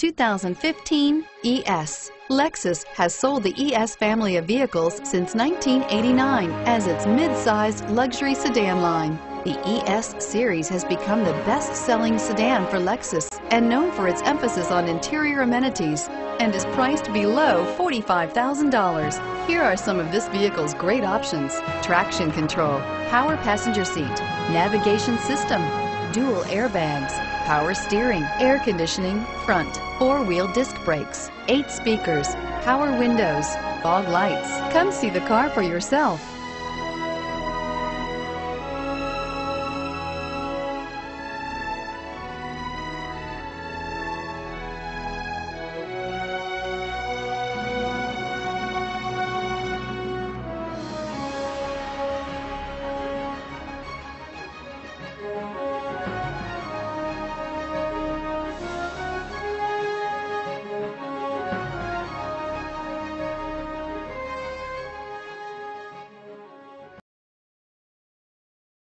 2015 ES. Lexus has sold the ES family of vehicles since 1989 as its mid-sized luxury sedan line. The ES series has become the best-selling sedan for Lexus and known for its emphasis on interior amenities and is priced below $45,000. Here are some of this vehicle's great options: traction control, power passenger seat, navigation system, dual airbags, power steering, air conditioning, front, four-wheel disc brakes, 8 speakers, power windows, fog lights. Come see the car for yourself.